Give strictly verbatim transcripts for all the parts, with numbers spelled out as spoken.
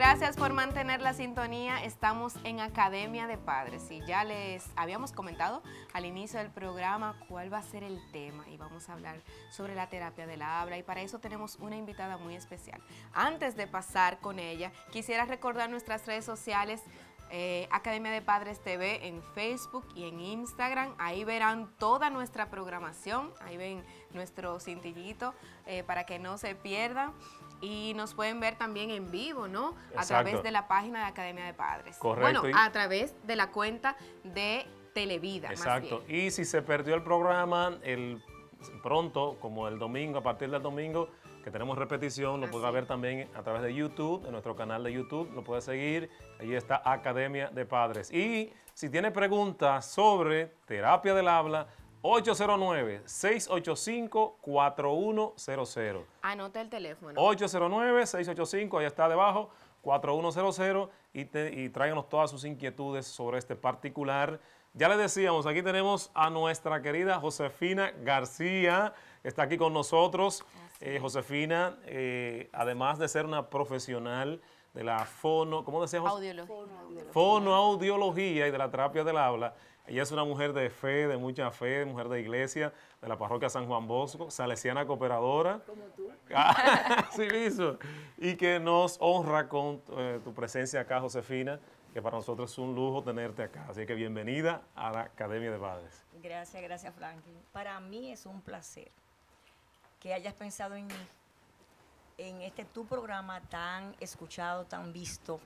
Gracias por mantener la sintonía. Estamos en Academia de Padres y ya les habíamos comentado al inicio del programa cuál va a ser el tema y vamos a hablar sobre la terapia del habla y para eso tenemos una invitada muy especial. Antes de pasar con ella, quisiera recordar nuestras redes sociales. Eh, Academia de Padres T V en Facebook y en Instagram, ahí verán toda nuestra programación, ahí ven nuestro cintillito eh, para que no se pierdan y nos pueden ver también en vivo, ¿no? Exacto. A través de la página de Academia de Padres. Correcto. Bueno, a través de la cuenta de Televida. Exacto. Más bien. Y si se perdió el programa, el pronto, como el domingo, a partir del domingo, que tenemos repetición, lo podrá ver también a través de YouTube, de nuestro canal de YouTube, lo puede seguir, ahí está Academia de Padres. Y si tiene preguntas sobre terapia del habla, ocho cero nueve, seis ocho cinco, cuatro uno cero cero. Anota el teléfono. ocho cero nueve, seis ocho cinco, ahí está debajo, cuatro uno cero cero, y, te, y tráiganos todas sus inquietudes sobre este particular. Ya les decíamos, aquí tenemos a nuestra querida Josefina García, que está aquí con nosotros. Eh, Josefina, eh, además de ser una profesional de la fono, ¿cómo decía José? Audiología. Fonoaudiología y de la terapia del habla. Ella es una mujer de fe, de mucha fe, mujer de iglesia, de la parroquia San Juan Bosco, salesiana cooperadora. Como tú. Sí, mismo. Y que nos honra con eh, tu presencia acá, Josefina, que para nosotros es un lujo tenerte acá. Así que bienvenida a la Academia de Padres. Gracias, gracias, Franklin. Para mí es un placer que hayas pensado en mí, en este tu programa tan escuchado, tan visto,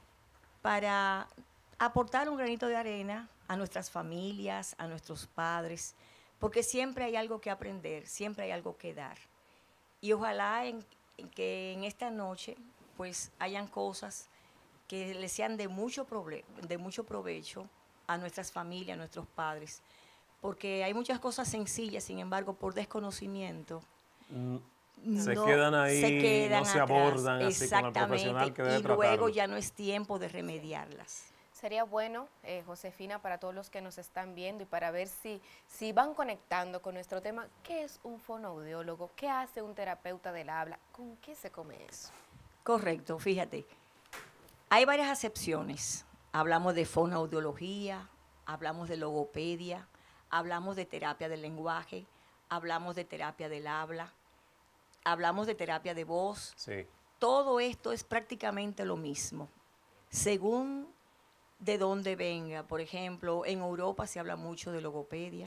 para aportar un granito de arena a nuestras familias, a nuestros padres, porque siempre hay algo que aprender, siempre hay algo que dar. Y ojalá en, en que en esta noche pues hayan cosas que les sean de mucho, proble- de mucho provecho a nuestras familias, a nuestros padres, porque hay muchas cosas sencillas, sin embargo, por desconocimiento, Mm, se no, quedan ahí, se quedan no se atrás. abordan así con el profesional que debe y luego tratarlo. ya no es tiempo de remediarlas. Sería bueno, eh, Josefina, para todos los que nos están viendo y para ver si, si van conectando con nuestro tema, ¿qué es un fonoaudiólogo? ¿Qué hace un terapeuta del habla? ¿Con qué se come eso? Correcto, fíjate. Hay varias acepciones. Hablamos de fonoaudiología, hablamos de logopedia, hablamos de terapia del lenguaje, hablamos de terapia del habla, hablamos de terapia de voz. Sí. Todo esto es prácticamente lo mismo. Según de dónde venga, por ejemplo, en Europa se habla mucho de logopedia.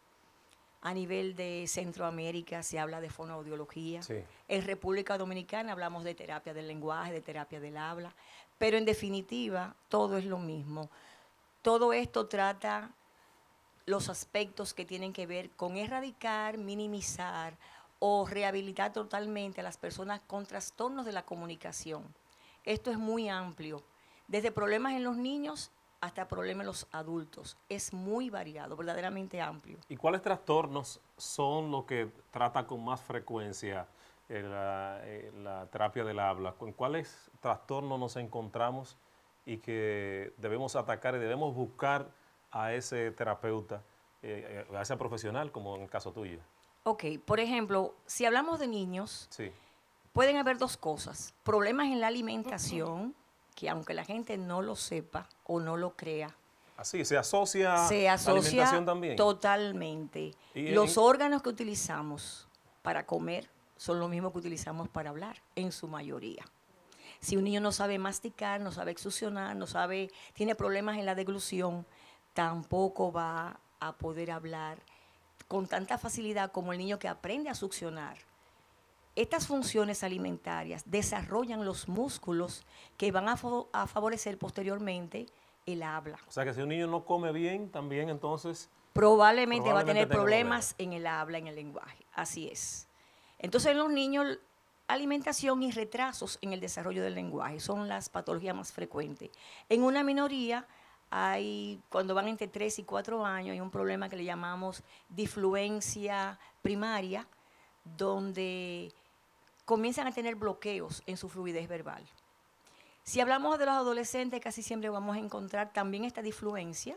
A nivel de Centroamérica se habla de fonoaudiología. Sí. En República Dominicana hablamos de terapia del lenguaje, de terapia del habla. Pero en definitiva, todo es lo mismo. Todo esto trata los aspectos que tienen que ver con erradicar, minimizar o rehabilitar totalmente a las personas con trastornos de la comunicación. Esto es muy amplio, desde problemas en los niños hasta problemas en los adultos. Es muy variado, verdaderamente amplio. ¿Y cuáles trastornos son los que trata con más frecuencia eh, la, eh, la terapia del habla? ¿Con cuáles trastornos nos encontramos y que debemos atacar y debemos buscar a ese terapeuta, eh, a ese profesional, como en el caso tuyo? Ok, por ejemplo, si hablamos de niños, Sí. pueden haber dos cosas. Problemas en la alimentación, que aunque la gente no lo sepa o no lo crea, Así, ¿se asocia, se la asocia alimentación también? totalmente. Y- Los y- órganos que utilizamos para comer son los mismos que utilizamos para hablar, en su mayoría. Si un niño no sabe masticar, no sabe exsuccionar, no sabe, tiene problemas en la deglución, tampoco va a poder hablar con tanta facilidad como el niño que aprende a succionar. Estas funciones alimentarias desarrollan los músculos que van a, fa- a favorecer posteriormente el habla. O sea que si un niño no come bien, también entonces... Probablemente, va a Probablemente tener tenga problemas en el habla, en el lenguaje. Así es. Entonces, en los niños, alimentación y retrasos en el desarrollo del lenguaje son las patologías más frecuentes. En una minoría, hay, cuando van entre tres y cuatro años, hay un problema que le llamamos difluencia primaria, donde comienzan a tener bloqueos en su fluidez verbal. Si hablamos de los adolescentes, casi siempre vamos a encontrar también esta difluencia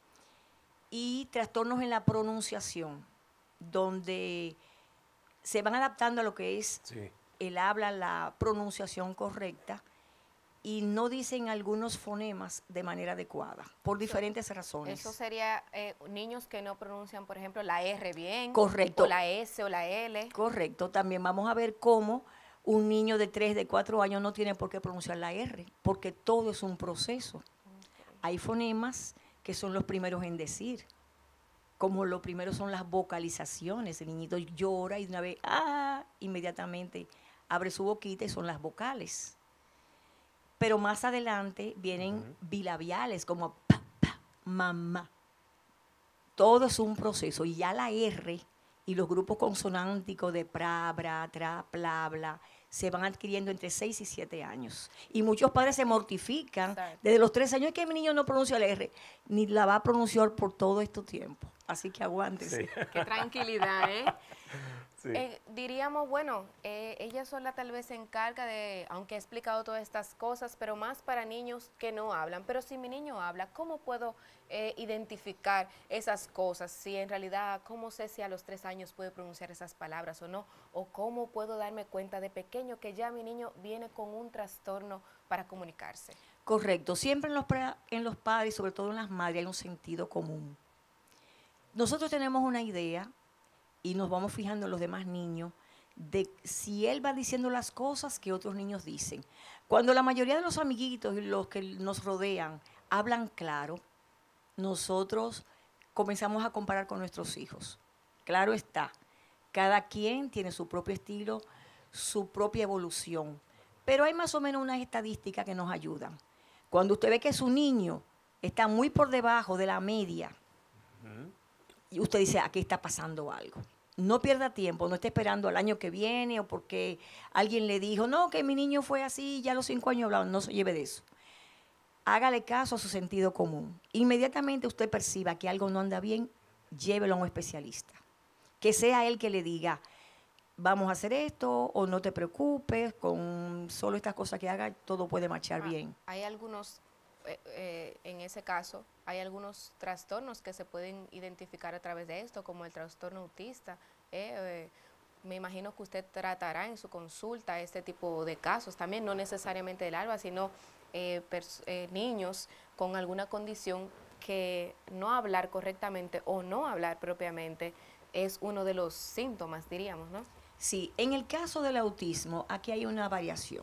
y trastornos en la pronunciación, donde se van adaptando a lo que es Sí. el habla, la pronunciación correcta, y no dicen algunos fonemas de manera adecuada, por diferentes razones. Eso sería eh, niños que no pronuncian, por ejemplo, la R bien. Correcto. O la S o la L. Correcto. También vamos a ver cómo un niño de tres, de cuatro años no tiene por qué pronunciar la R, porque todo es un proceso. Okay. Hay fonemas que son los primeros en decir, como lo primero son las vocalizaciones. El niñito llora y de una vez, ah, inmediatamente abre su boquita y son las vocales. Pero más adelante vienen uh-huh. bilabiales, como pa, pa, mamá. Todo es un proceso. Y ya la R y los grupos consonánticos de pra, bra, tra, pla, bla, se van adquiriendo entre seis y siete años. Y muchos padres se mortifican Exacto. desde los tres años, que mi niño no pronuncia la R, ni la va a pronunciar por todo este tiempo. Así que aguántese. Sí. Qué tranquilidad, ¿eh? Sí. Eh, diríamos, bueno, eh, ella sola tal vez se encarga de, aunque ha explicado todas estas cosas, pero más para niños que no hablan. Pero si mi niño habla, ¿cómo puedo eh, identificar esas cosas? Si en realidad, ¿cómo sé si a los tres años puede pronunciar esas palabras o no? ¿O cómo puedo darme cuenta de pequeño que ya mi niño viene con un trastorno para comunicarse? Correcto. Siempre en los, en los padres, sobre todo en las madres, hay un sentido común. Nosotros tenemos una idea y nos vamos fijando en los demás niños de si él va diciendo las cosas que otros niños dicen. Cuando la mayoría de los amiguitos y los que nos rodean hablan claro, nosotros comenzamos a comparar con nuestros hijos. Claro está, cada quien tiene su propio estilo, su propia evolución, pero hay más o menos unas estadísticas que nos ayudan. Cuando usted ve que su niño está muy por debajo de la media, uh-huh. y usted dice, aquí está pasando algo. No pierda tiempo, no esté esperando al año que viene o porque alguien le dijo, no, que mi niño fue así, ya a los cinco años hablaba, no se lleve de eso. Hágale caso a su sentido común. Inmediatamente usted perciba que algo no anda bien, llévelo a un especialista. Que sea él que le diga, vamos a hacer esto o no te preocupes, con solo estas cosas que haga, todo puede marchar ah, bien. Hay algunos... Eh, eh, en ese caso, hay algunos trastornos que se pueden identificar a través de esto, como el trastorno autista. Eh, eh, me imagino que usted tratará en su consulta este tipo de casos también, no necesariamente del alba, sino eh, eh, niños con alguna condición que no hablar correctamente o no hablar propiamente es uno de los síntomas, diríamos, ¿no? Sí, en el caso del autismo, aquí hay una variación.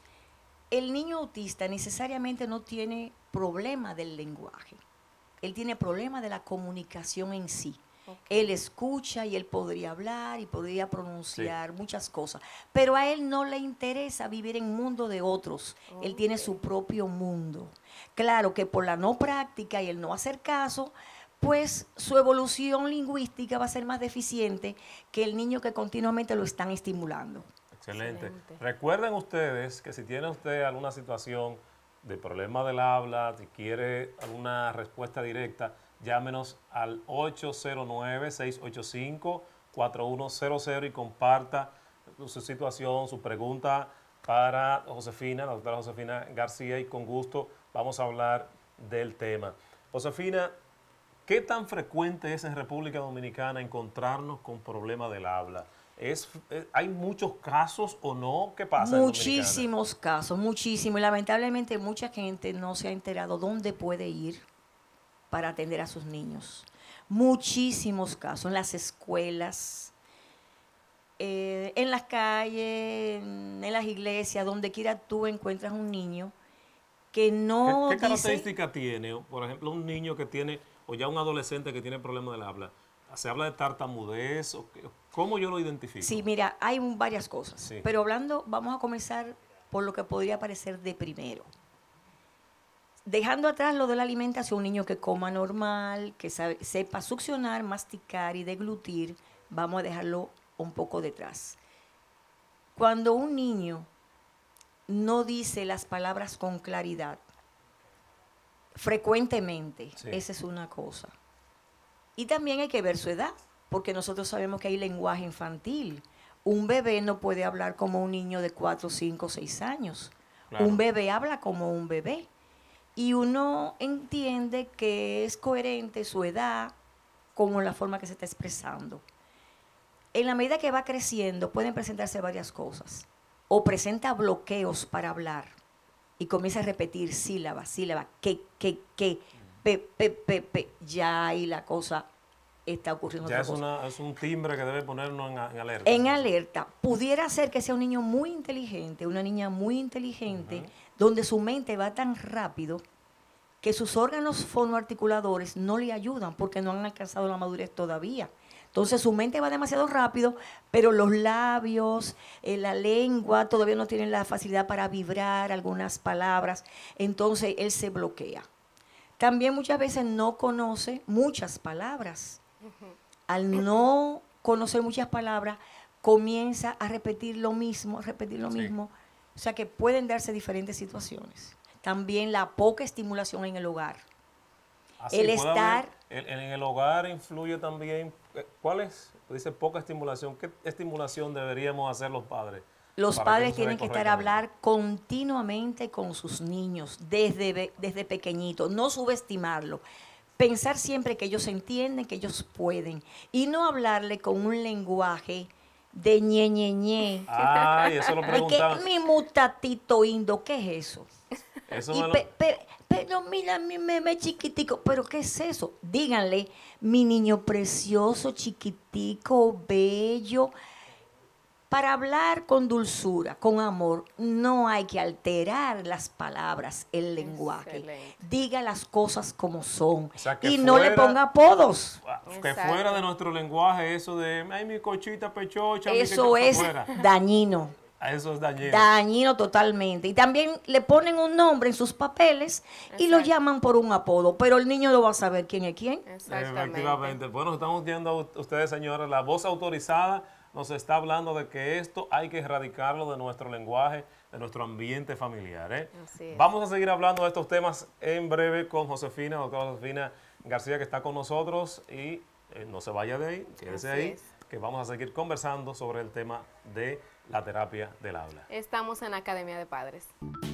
El niño autista necesariamente no tiene problema del lenguaje. Él tiene problema de la comunicación en sí. Okay. Él escucha y él podría hablar y podría pronunciar sí. muchas cosas. Pero a él no le interesa vivir en mundo de otros. Okay. Él tiene su propio mundo. Claro que por la no práctica y el no hacer caso, pues su evolución lingüística va a ser más deficiente que el niño que continuamente lo están estimulando. Excelente. Excelente. Recuerden ustedes que si tiene usted alguna situación de problema del habla, si quiere alguna respuesta directa, llámenos al ocho cero nueve, seis ocho cinco, cuatro uno cero cero y comparta su situación, su pregunta para Josefina, la doctora Josefina García, y con gusto vamos a hablar del tema. Josefina, ¿qué tan frecuente es en República Dominicana encontrarnos con problemas del habla? Es, es, ¿Hay muchos casos o no? ¿Qué pasa? Muchísimos casos, muchísimos. Y lamentablemente mucha gente no se ha enterado dónde puede ir para atender a sus niños. Muchísimos casos, en las escuelas, eh, en las calles, en, en las iglesias, donde quiera tú encuentras un niño que no ¿Qué, qué dice, característica tiene, por ejemplo, un niño que tiene, o ya un adolescente que tiene problemas del habla? ¿Se habla de tartamudez? ¿Cómo yo lo identifico? Sí, mira, hay varias cosas. Sí. Pero hablando, vamos a comenzar por lo que podría parecer de primero. Dejando atrás lo de la alimentación, un niño que coma normal, que sabe, sepa succionar, masticar y deglutir, vamos a dejarlo un poco detrás. Cuando un niño no dice las palabras con claridad, frecuentemente, sí. esa es una cosa. Y también hay que ver su edad, porque nosotros sabemos que hay lenguaje infantil. Un bebé no puede hablar como un niño de cuatro, cinco, seis años. Claro. Un bebé habla como un bebé. Y uno entiende que es coherente su edad con la forma que se está expresando. En la medida que va creciendo, pueden presentarse varias cosas. O presenta bloqueos para hablar. y comienza a repetir sílaba, sílaba, que, que, que, pe, pe, pe, pe, ya ahí la cosa está ocurriendo. Ya otra es, cosa. una, es un timbre que debe ponernos en, en alerta. En alerta. Pudiera ser que sea un niño muy inteligente, una niña muy inteligente, Ujú. donde su mente va tan rápido que sus órganos fonoarticuladores no le ayudan porque no han alcanzado la madurez todavía. Entonces su mente va demasiado rápido, pero los labios, eh, la lengua todavía no tienen la facilidad para vibrar algunas palabras. Entonces él se bloquea. También muchas veces no conoce muchas palabras. Al no conocer muchas palabras, comienza a repetir lo mismo, a repetir lo Sí. mismo. O sea que pueden darse diferentes situaciones. También la poca estimulación en el hogar. Así, el puede estar- haber- en, en el hogar influye también, eh, ¿cuál es? Dice poca estimulación. ¿Qué estimulación deberíamos hacer los padres? Los para padres eso se dé tienen que estar a correctamente? hablar continuamente con sus niños desde, be- desde pequeñitos, no subestimarlo. Pensar siempre que ellos entienden, que ellos pueden. Y no hablarle con un lenguaje de ñe, ñe, ñe. Ay, eso lo De que preguntaba. mi mutatito indo, ¿qué es eso? Eso Y me lo- pe- pe- pero mira, mi meme chiquitico, ¿pero qué es eso? Díganle, mi niño precioso, chiquitico, bello. Para hablar con dulzura, con amor, no hay que alterar las palabras, el lenguaje. Excelente. Diga las cosas como son. O sea, que Y no le fuera- ponga apodos. que Exacto. fuera de nuestro lenguaje eso de, ay, mi cochita pechocha. mi Eso que- es fuera. dañino. Eso es dañino. Dañino totalmente. Y también le ponen un nombre en sus papeles y lo Exacto. llaman por un apodo, pero el niño no va a saber quién es quién. Exactamente. Efectivamente. Bueno, estamos viendo a ustedes, señores, la voz autorizada nos está hablando de que esto hay que erradicarlo de nuestro lenguaje, de nuestro ambiente familiar. ¿eh? Así es. Vamos a seguir hablando de estos temas en breve con Josefina, doctora Josefina García, que está con nosotros y eh, no se vaya de ahí, quédese Así ahí, es. que vamos a seguir conversando sobre el tema de la terapia del habla. Estamos en la Academia de Padres.